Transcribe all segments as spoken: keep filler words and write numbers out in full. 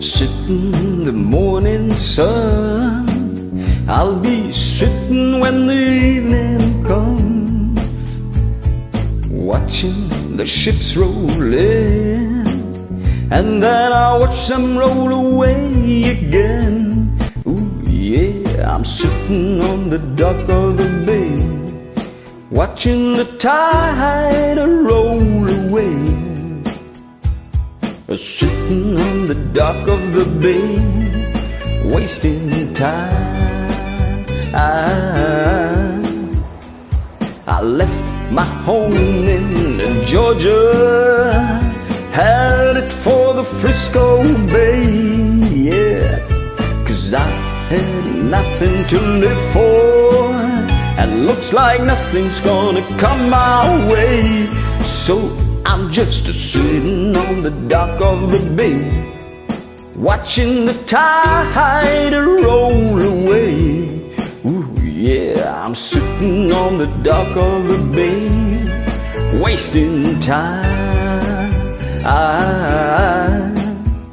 sitting in the morning sun. I'll be sitting when the evening comes, watching the ships roll in, and then I watch them roll away again. Ooh yeah, I'm sitting on the dock of the bay, watching the tide roll away. Sitting on the dock of the bay, wasting time. I, I left my home in Georgia, headed for the Frisco Bay, yeah, 'cause I had nothing to live for, and looks like nothing's gonna come my way. So I'm just sitting on the dock of the bay, watching the tide roll away. Ooh yeah, I'm sitting on the dock of the bay, wasting time. I,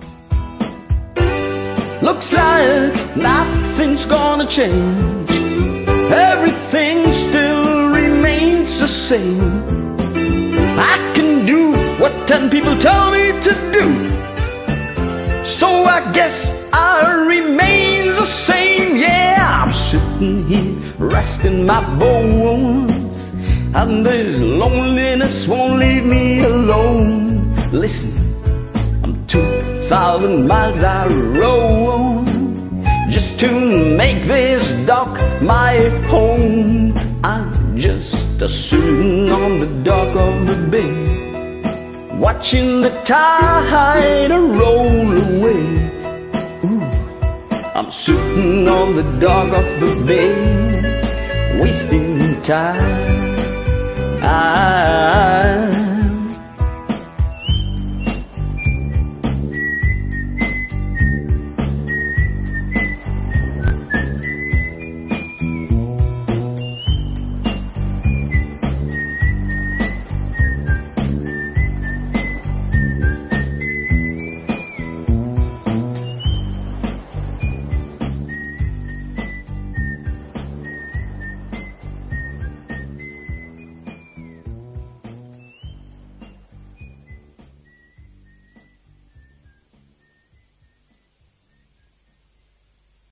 looks like nothing's gonna change, everything still remains the same. I can do what ten people tell me to do, so I guess I remain the same. Yeah, I'm sitting here resting my bones, and this loneliness won't leave me alone. Listen, I'm two thousand miles I roam just to make this dock my home. I'm just a sitting on the dock of the bay, watching the tide roll away. Ooh, I'm sitting on the dock of the bay, wasting time. I